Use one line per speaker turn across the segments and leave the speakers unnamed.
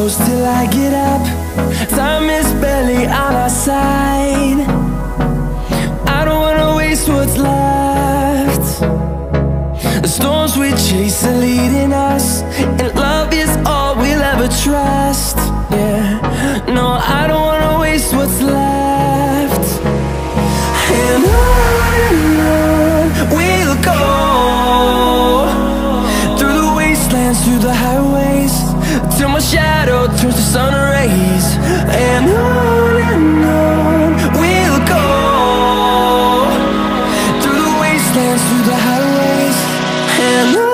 close till I get up. Time is barely on our side. I don't wanna waste what's left. The storms we chase are leading us, and love is all we'll ever trust. Yeah, no, I don't wanna waste what's left. And on we'll go, through the wastelands, through the highways, till my shadow turns to sun rays. And on we'll go, through the wastelands, through the highways, and on we'll go.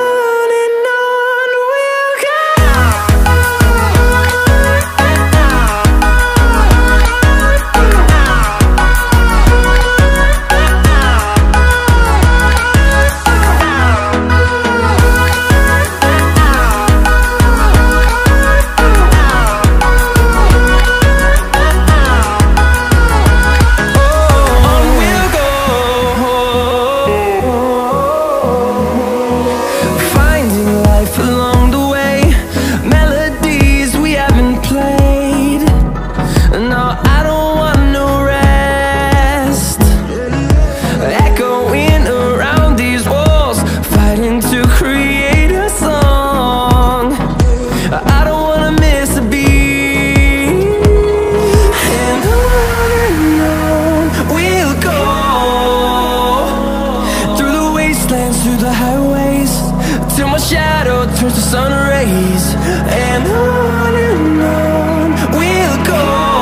Through the highways, till my shadow turns to sun rays. And on we'll go,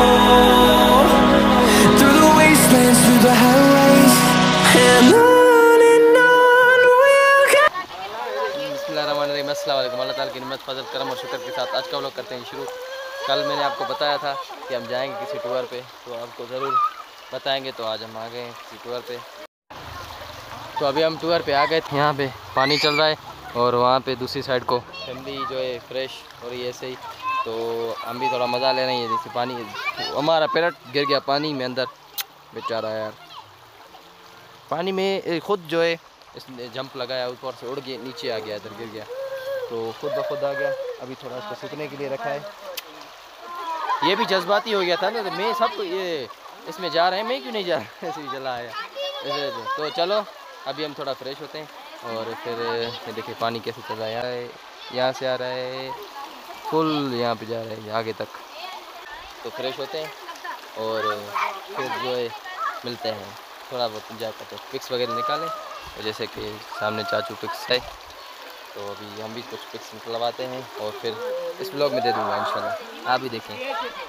through the wastelands, through the highways, and on we'll go.
बिस्मिल्लाहिर्रहमानिर्रहीम। अस्सलाम वालेकुम। अल्लाह ताला की निमत फजल करम और शुक्र के साथ आज का व्लॉग करते हैं शुरू। कल मैंने आपको बताया था कि हम जाएंगे किसी टूर पे, तो आपको ज़रूर बताएंगे। तो आज हम आ गए हैं किसी टूर पे। तो अभी हम टूर पे आ गए थे। यहाँ पे पानी चल रहा है और वहाँ पे दूसरी साइड को फैमिली जो है फ्रेश हो रही है ऐसे ही। तो हम भी थोड़ा मज़ा ले रहे हैं। जैसे पानी हमारा पैरट गिर गया पानी में अंदर, बेचारा यार। पानी में खुद जो है इसने जंप लगाया, ऊपर से उड़ गया, नीचे आ गया, इधर गिर गया, तो खुद ब खुद आ गया। अभी थोड़ा इसको सूखने के लिए रखा है। ये भी जज्बाती हो गया था ना, तो मैं सब ये इसमें जा रहे हैं, मैं क्यों नहीं जा रहा ऐसे ही चला आया ऐसे। तो चलो अभी हम थोड़ा फ्रेश होते हैं और फिर ये देखिए पानी कैसे चल रहा है। यहाँ से आ रहा है फुल, यहाँ पे जा रहा है आगे तक। तो फ्रेश होते हैं और फिर जो है मिलते हैं। थोड़ा बहुत जाकर तो पिक्स वगैरह निकालें, तो जैसे कि सामने चाचू पिक्स है, तो अभी हम भी कुछ पिक्स निकलवाते हैं और फिर इस ब्लॉग में दे दूँगा इंशाल्लाह, आप भी देखें।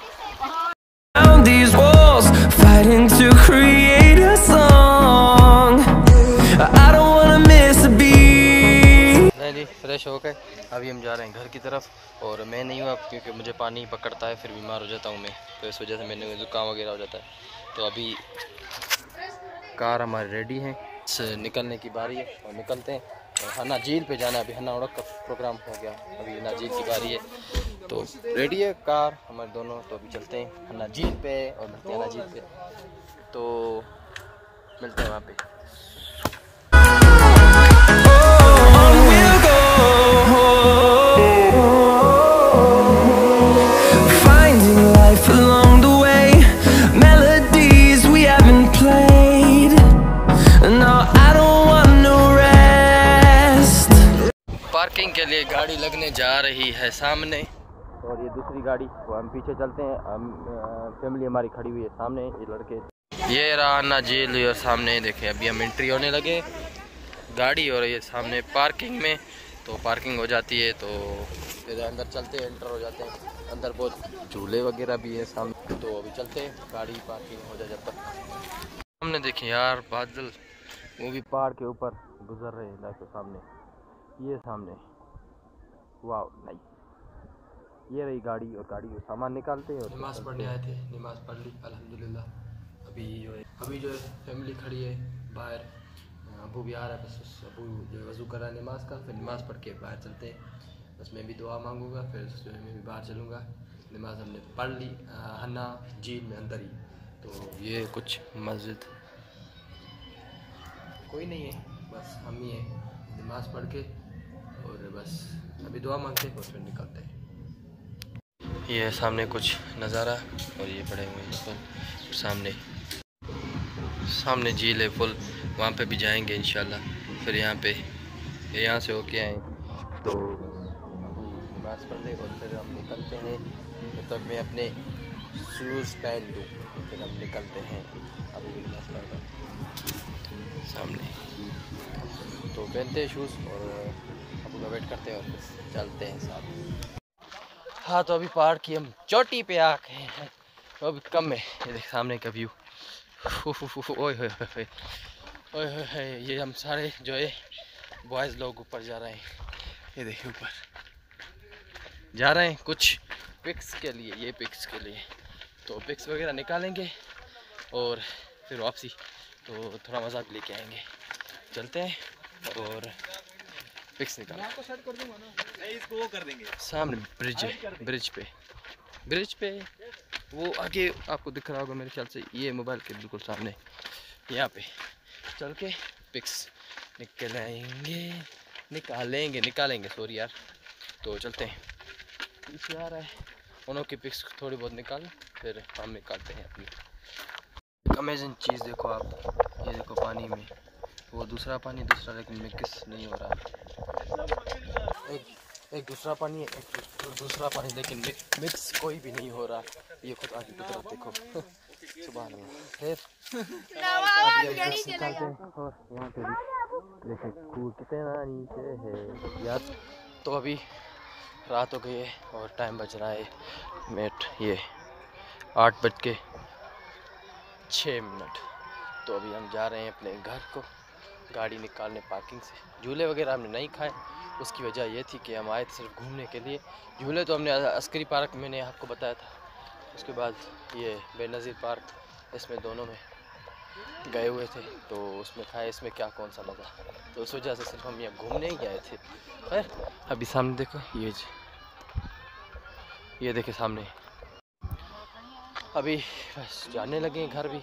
These walls fighting to create a song. I don't wanna miss a beat.
नहीं जी, फ्रेश हो गए। अभी हम जा रहे हैं घर की तरफ। और मैं नहीं हूँ अब, क्योंकि मुझे पानी पकड़ता है, फिर बीमार हो जाता हूँ मैं, तो इस वजह से मैंने जुकाम वगैरह हो जाता है। तो अभी कार हमारी रेडी है, निकलने की बारी है और निकलते हैं। और हन्ना झील पे जाना है। अभी हन्ना उड़क का प्रोग्राम हो गया, अभी हन्ना झील की बारी है। तो रेडी है कार हमारे दोनों, तो अभी चलते हैं हन्ना झील पे और मिलते हैं हन्ना झील पे। तो मिलते हैं वहाँ पे। पार्किंग के लिए गाड़ी लगने जा रही है सामने, और ये दूसरी गाड़ी, वो हम पीछे चलते हैं। हम फैमिली हमारी खड़ी हुई है सामने, ये लड़के। ये रहा ना झील और सामने देखे। अभी हम एंट्री होने लगे गाड़ी, और ये सामने पार्किंग में, तो पार्किंग हो जाती है तो फिर अंदर चलते हैं, एंटर हो जाते हैं। अंदर बहुत झूले वगैरह भी है सामने, तो अभी चलते हैं, गाड़ी पार्किंग हो जाए जब तक। सामने देखें यार बादल, वो भी पहाड़ के ऊपर गुजर रहे हैं लाइक सामने, ये सामने। वाह नहीं, ये रही गाड़ी, और गाड़ी को सामान निकालते हैं। और नमाज़ पढ़ने आए थे, नमाज़ पढ़ ली अल्हम्दुलिल्लाह। अभी जो है फैमिली खड़ी है बाहर। अबू भी आ रहा है, बस अबू जो वज़ू कर रहा है नमाज का, फिर नमाज़ पढ़ के बाहर चलते हैं। बस मैं भी दुआ मांगूंगा, फिर मैं भी बाहर चलूँगा। नमाज हमने पढ़ ली हन्ना झील में अंदर ही। तो ये कुछ मस्जिद कोई नहीं है, बस हम ही हैं। नमाज पढ़ के और बस अभी दुआ मांगते हैं और फिर निकलते हैं। ये है सामने कुछ नज़ारा और ये बड़े हुए फुल सामने झील है फुल, वहाँ पे भी जाएंगे इंशाल्लाह। फिर यहाँ से होके आए तो नमाज़ पढ़ ले और फिर हम निकलते हैं। जब तक मैं अपने शूज़ पहन लूँ फिर हम निकलते हैं। अभी भी नमाज़ पढ़ रहा सामने, तो पहनते हैं शूज़ और अब उनका वेट करते हैं और फिर चलते हैं साथ। हाँ तो अभी पहाड़ की हम चोटी पे आ गए हैं, तो अभी कम है। ये देख सामने का व्यू, ओए होए ये हम सारे जो है बॉयज़ लोग ऊपर जा रहे हैं। ये देखिए ऊपर जा रहे हैं कुछ पिक्स के लिए, ये पिक्स के लिए तो पिक्स वगैरह निकालेंगे और फिर वापसी, तो थोड़ा मज़ा भी लेके आएंगे। चलते हैं और पिक्स निकाल
इसको वो कर देंगे।
सामने ब्रिज पे वो आगे आपको दिख रहा होगा मेरे ख्याल से, ये मोबाइल के बिल्कुल सामने यहाँ पे चल के पिक्स निकालेंगे सॉरी यार। तो चलते हैं, पीछे आ रहा है, उन्हों की पिक्स थोड़ी बहुत निकाल फिर हम निकालते हैं अपनी। अमेजिंग चीज़ देखो आप, ये देखो पानी में वो दूसरा पानी लेकिन मिक्स नहीं हो रहा। एक दूसरा पानी है, एक दूसरा पानी लेकिन मिक्स कोई भी नहीं हो रहा। ये खुद आगे की तरफ देखो सुबह फिर निकालते हैं और यहाँ पे भी देखिए कूद कितना नीचे है यार। तो अभी रात हो गई है और टाइम बज रहा है ये 8:06। तो अभी हम जा रहे हैं अपने घर को गाड़ी निकालने पार्किंग से। झूले वगैरह हमने नहीं खाए, उसकी वजह ये थी कि हम आए थे सिर्फ घूमने के लिए। झूले तो हमने अस्करी पार्क मैंने आपको बताया था, उसके बाद ये बेनज़ीर पार्क, इसमें दोनों में गए हुए थे तो उसमें खाए, इसमें क्या कौन सा मज़ा। तो उस वजह से सिर्फ हम यहाँ घूमने ही आए थे। खैर अभी सामने देखो ये देखे सामने, अभी बस जाने लगे हैं घर भी।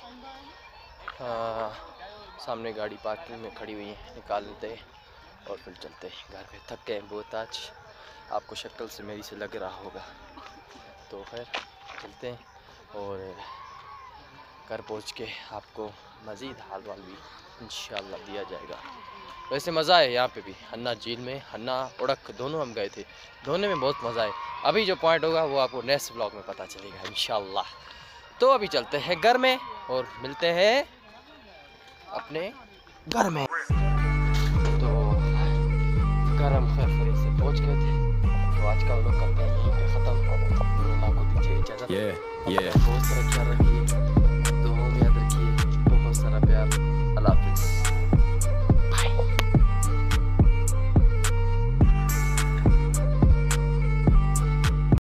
सामने गाड़ी पार्किंग में खड़ी हुई है, निकाल लेते हैं और फिर चलते हैं घर पे। थक गए बहुत आज, आपको शक्ल से मेरी से लग रहा होगा। तो खैर चलते हैं और घर पहुंच के आपको मज़ीद हाल वाल भी इंशाल्लाह दिया जाएगा। वैसे मज़ा है यहाँ पे भी, हन्ना झील में, हन्ना उड़क दोनों हम गए थे, दोनों में बहुत मज़ा है। अभी जो पॉइंट होगा वो आपको नेक्स्ट ब्लॉग में पता चलेगा इंशाल्लाह। तो अभी चलते हैं घर में और मिलते हैं अपने घर में। तो घर हम खैर से पहुँच गए थे, तो आज का व्लॉग करते हैं यहीं पे ख़त्म। आपको दीजिए इजाज़त, बहुत सारा ख्याल रखिए, दुआओं में याद रखिए, बहुत सारा प्यार, अल्लाह हाफ़िज़।